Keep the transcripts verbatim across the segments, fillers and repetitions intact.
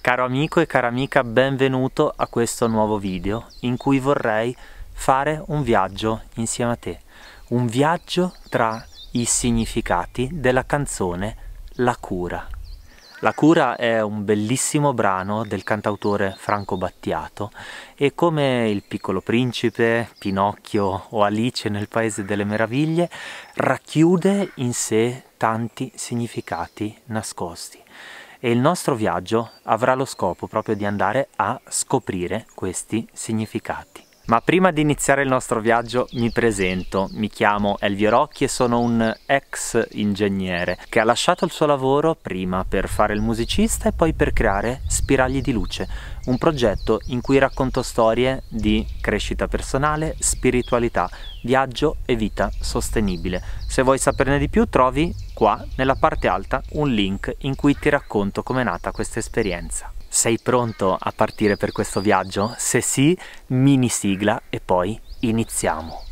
Caro amico e cara amica, benvenuto a questo nuovo video in cui vorrei fare un viaggio insieme a te. Un viaggio tra i significati della canzone La Cura. La Cura è un bellissimo brano del cantautore Franco Battiato e come Il Piccolo Principe, Pinocchio o Alice nel Paese delle Meraviglie racchiude in sé tanti significati nascosti. E il nostro viaggio avrà lo scopo proprio di andare a scoprire questi significati. Ma prima di iniziare il nostro viaggio mi presento, mi chiamo Elvio Rocchi e sono un ex ingegnere che ha lasciato il suo lavoro prima per fare il musicista e poi per creare Spiragli di Luce, un progetto in cui racconto storie di crescita personale, spiritualità, viaggio e vita sostenibile. Se vuoi saperne di più trovi qua nella parte alta un link in cui ti racconto com'è nata questa esperienza. Sei pronto a partire per questo viaggio? Se sì, mini sigla e poi iniziamo.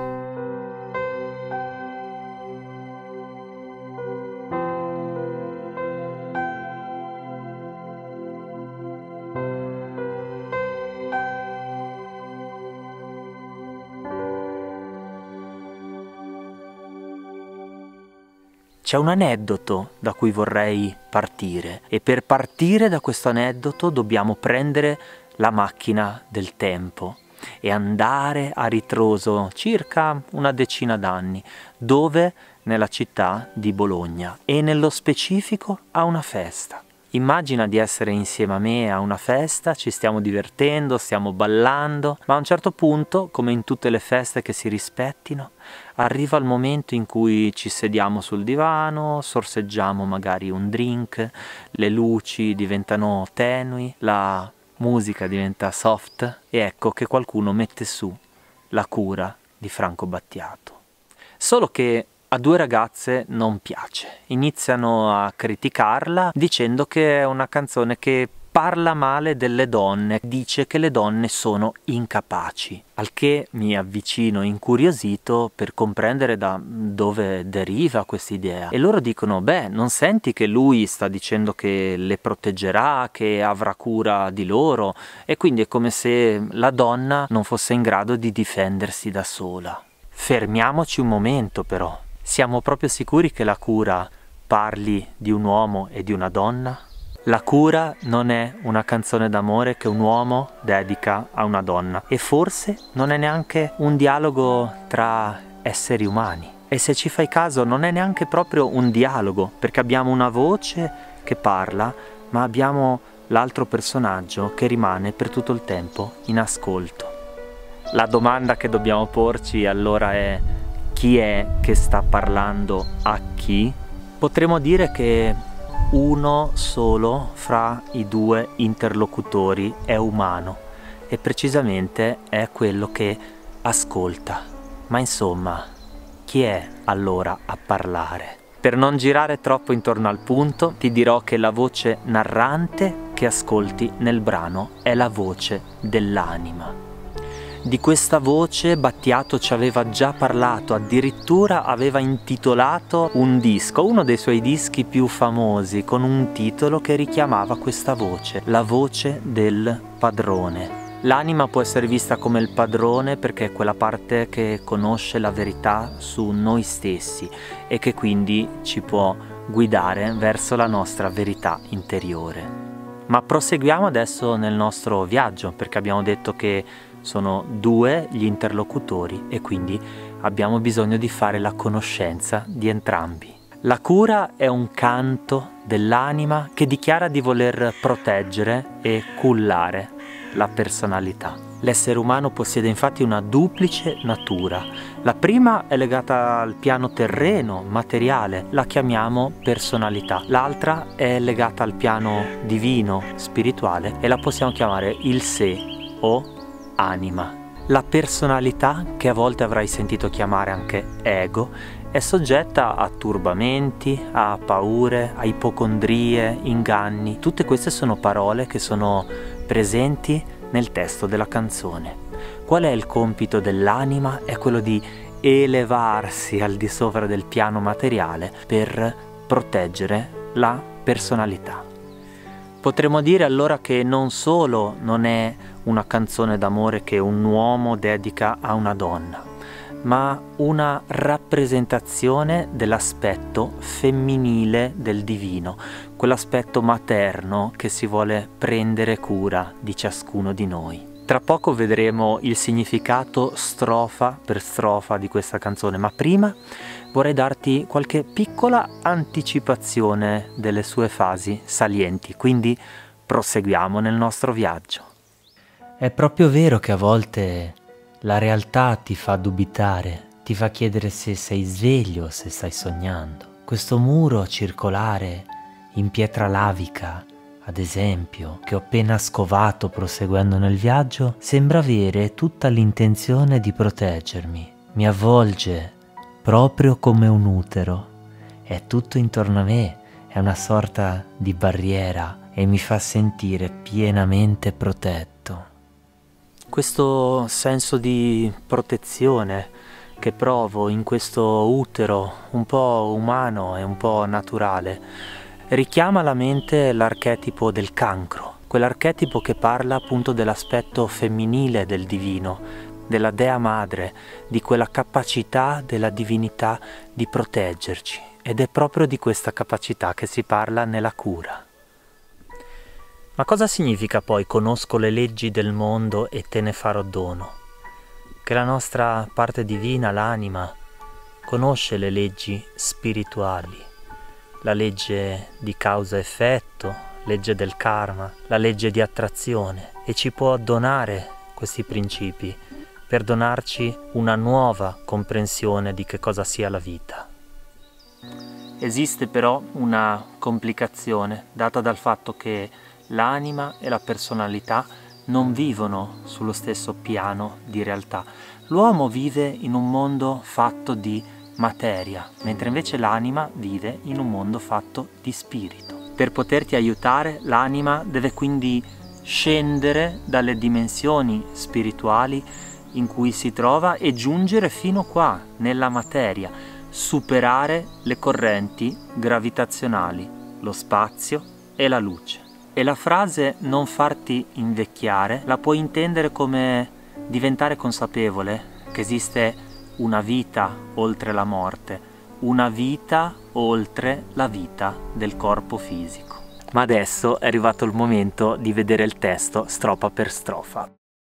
C'è un aneddoto da cui vorrei partire e per partire da questo aneddoto dobbiamo prendere la macchina del tempo e andare a ritroso circa una decina d'anni, dove? Nella città di Bologna e nello specifico a una festa. Immagina di essere insieme a me a una festa, ci stiamo divertendo, stiamo ballando, ma a un certo punto, come in tutte le feste che si rispettino, arriva il momento in cui ci sediamo sul divano, sorseggiamo magari un drink, le luci diventano tenui, la musica diventa soft e ecco che qualcuno mette su La Cura di Franco Battiato. Solo che a due ragazze non piace, iniziano a criticarla dicendo che è una canzone che parla male delle donne, dice che le donne sono incapaci, al che mi avvicino incuriosito per comprendere da dove deriva quest'idea e loro dicono: beh, non senti che lui sta dicendo che le proteggerà, che avrà cura di loro e quindi è come se la donna non fosse in grado di difendersi da sola. Fermiamoci un momento però. Siamo proprio sicuri che La Cura parli di un uomo e di una donna? La Cura non è una canzone d'amore che un uomo dedica a una donna e forse non è neanche un dialogo tra esseri umani. E se ci fai caso non è neanche proprio un dialogo, perché abbiamo una voce che parla, ma abbiamo l'altro personaggio che rimane per tutto il tempo in ascolto. La domanda che dobbiamo porci allora è: chi è che sta parlando a chi? Potremmo dire che uno solo fra i due interlocutori è umano e precisamente è quello che ascolta. Ma insomma, chi è allora a parlare? Per non girare troppo intorno al punto, ti dirò che la voce narrante che ascolti nel brano è la voce dell'anima. Di questa voce Battiato ci aveva già parlato, addirittura aveva intitolato un disco, uno dei suoi dischi più famosi, con un titolo che richiamava questa voce, la voce del padrone. L'anima può essere vista come il padrone perché è quella parte che conosce la verità su noi stessi e che quindi ci può guidare verso la nostra verità interiore. Ma proseguiamo adesso nel nostro viaggio, perché abbiamo detto che sono due gli interlocutori e quindi abbiamo bisogno di fare la conoscenza di entrambi. La Cura è un canto dell'anima che dichiara di voler proteggere e cullare la personalità. L'essere umano possiede infatti una duplice natura. La prima è legata al piano terreno, materiale, la chiamiamo personalità. L'altra è legata al piano divino, spirituale e la possiamo chiamare il sé o anima. La personalità, che a volte avrai sentito chiamare anche ego, è soggetta a turbamenti, a paure, a ipocondrie, inganni. Tutte queste sono parole che sono presenti nel testo della canzone. Qual è il compito dell'anima? È quello di elevarsi al di sopra del piano materiale per proteggere la personalità. Potremmo dire allora che non solo non è una canzone d'amore che un uomo dedica a una donna, ma una rappresentazione dell'aspetto femminile del divino, quell'aspetto materno che si vuole prendere cura di ciascuno di noi. Tra poco vedremo il significato strofa per strofa di questa canzone, ma prima vorrei darti qualche piccola anticipazione delle sue fasi salienti, quindi proseguiamo nel nostro viaggio. È proprio vero che a volte la realtà ti fa dubitare, ti fa chiedere se sei sveglio o se stai sognando. Questo muro circolare in pietra lavica, ad esempio, che ho appena scovato proseguendo nel viaggio, sembra avere tutta l'intenzione di proteggermi. Mi avvolge proprio come un utero. È tutto intorno a me, è una sorta di barriera e mi fa sentire pienamente protetto. Questo senso di protezione che provo in questo utero un po' umano e un po' naturale richiama alla mente l'archetipo del cancro, quell'archetipo che parla appunto dell'aspetto femminile del divino, della Dea Madre, di quella capacità della divinità di proteggerci, ed è proprio di questa capacità che si parla nella cura. Ma cosa significa poi conosco le leggi del mondo e te ne farò dono? Che la nostra parte divina, l'anima, conosce le leggi spirituali, la legge di causa-effetto, legge del karma, la legge di attrazione, e ci può donare questi principi per donarci una nuova comprensione di che cosa sia la vita. Esiste però una complicazione data dal fatto che l'anima e la personalità non vivono sullo stesso piano di realtà. L'uomo vive in un mondo fatto di materia, mentre invece l'anima vive in un mondo fatto di spirito. Per poterti aiutare, l'anima deve quindi scendere dalle dimensioni spirituali in cui si trova e giungere fino qua, nella materia, superare le correnti gravitazionali, lo spazio e la luce. E la frase non farti invecchiare la puoi intendere come diventare consapevole che esiste una vita oltre la morte, una vita oltre la vita del corpo fisico. Ma adesso è arrivato il momento di vedere il testo strofa per strofa.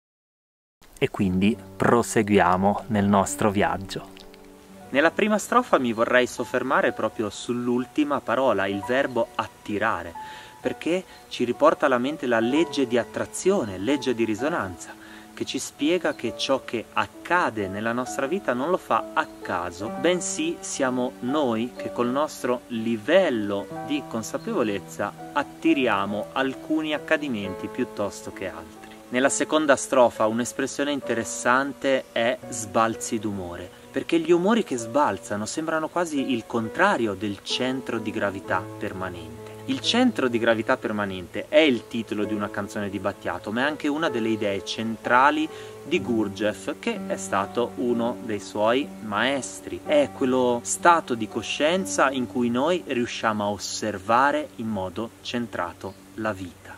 E quindi proseguiamo nel nostro viaggio. Nella prima strofa mi vorrei soffermare proprio sull'ultima parola, il verbo attirare, perché ci riporta alla mente la legge di attrazione, legge di risonanza, che ci spiega che ciò che accade nella nostra vita non lo fa a caso, bensì siamo noi che col nostro livello di consapevolezza attiriamo alcuni accadimenti piuttosto che altri. Nella seconda strofa un'espressione interessante è sbalzi d'umore, perché gli umori che sbalzano sembrano quasi il contrario del centro di gravità permanente. Il centro di gravità permanente è il titolo di una canzone di Battiato, ma è anche una delle idee centrali di Gurdjieff, che è stato uno dei suoi maestri. È quello stato di coscienza in cui noi riusciamo a osservare in modo centrato la vita.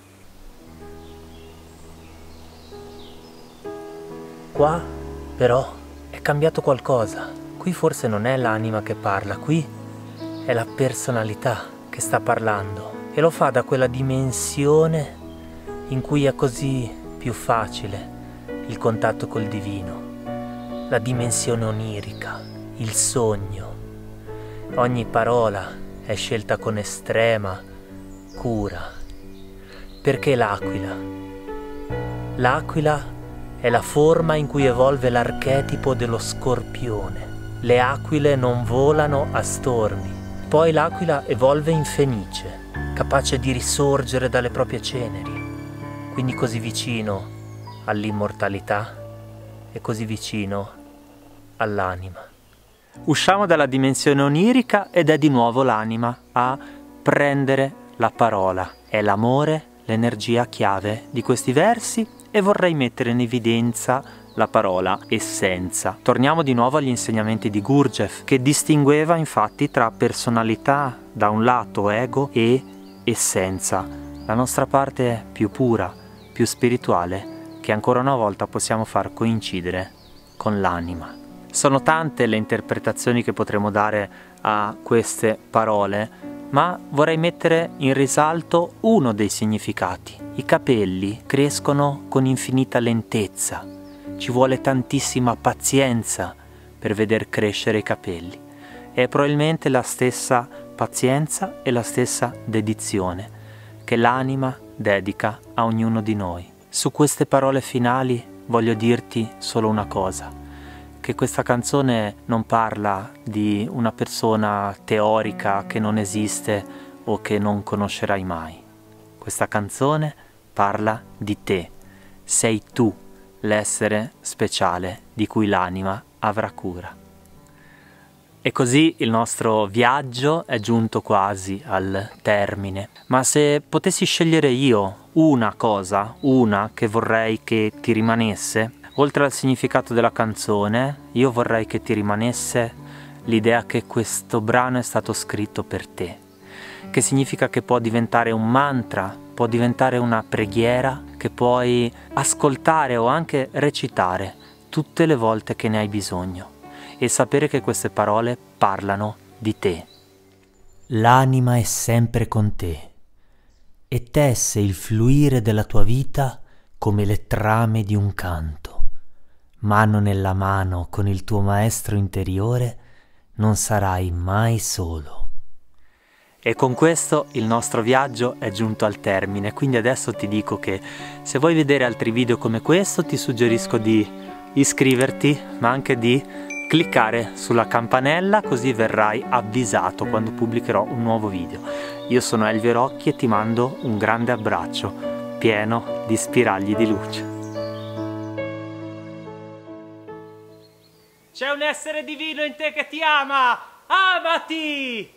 Qua, però, è cambiato qualcosa. Qui forse non è l'anima che parla, qui è la personalità che sta parlando, e lo fa da quella dimensione in cui è così più facile il contatto col divino, la dimensione onirica, il sogno. Ogni parola è scelta con estrema cura. Perché l'aquila? L'aquila è la forma in cui evolve l'archetipo dello scorpione. Le aquile non volano a stormi. Poi l'aquila evolve in fenice, capace di risorgere dalle proprie ceneri, quindi così vicino all'immortalità e così vicino all'anima. Usciamo dalla dimensione onirica ed è di nuovo l'anima a prendere la parola. È l'amore l'energia chiave di questi versi e vorrei mettere in evidenza la parola essenza. Torniamo di nuovo agli insegnamenti di Gurdjieff, che distingueva infatti tra personalità da un lato, ego, e essenza la nostra parte più pura, più spirituale, che ancora una volta possiamo far coincidere con l'anima. Sono tante le interpretazioni che potremo dare a queste parole, ma vorrei mettere in risalto uno dei significati. I capelli crescono con infinita lentezza, ci vuole tantissima pazienza per veder crescere i capelli. È probabilmente la stessa pazienza e la stessa dedizione che l'anima dedica a ognuno di noi. Su queste parole finali voglio dirti solo una cosa, che questa canzone non parla di una persona teorica che non esiste o che non conoscerai mai. Questa canzone parla di te. Sei tu l'essere speciale di cui l'anima avrà cura. E così il nostro viaggio è giunto quasi al termine. Ma se potessi scegliere io una cosa, una che vorrei che ti rimanesse, oltre al significato della canzone, io vorrei che ti rimanesse l'idea che questo brano è stato scritto per te, che significa che può diventare un mantra, può diventare una preghiera che puoi ascoltare o anche recitare tutte le volte che ne hai bisogno e sapere che queste parole parlano di te. L'anima è sempre con te e tesse il fluire della tua vita come le trame di un canto. Mano nella mano con il tuo maestro interiore non sarai mai solo. E con questo il nostro viaggio è giunto al termine, quindi adesso ti dico che se vuoi vedere altri video come questo ti suggerisco di iscriverti, ma anche di cliccare sulla campanella, così verrai avvisato quando pubblicherò un nuovo video. Io sono Elvio Rocchi e ti mando un grande abbraccio pieno di spiragli di luce. C'è un essere divino in te che ti ama! Amati!